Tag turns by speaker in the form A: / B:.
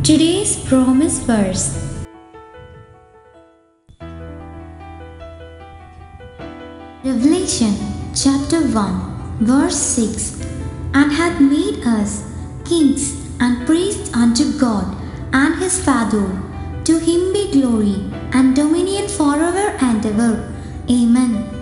A: Today's promise verse. Revelation chapter 1 verse 6. And hath made us kings and priests unto God and his Father. To him be glory and dominion forever and ever. Amen.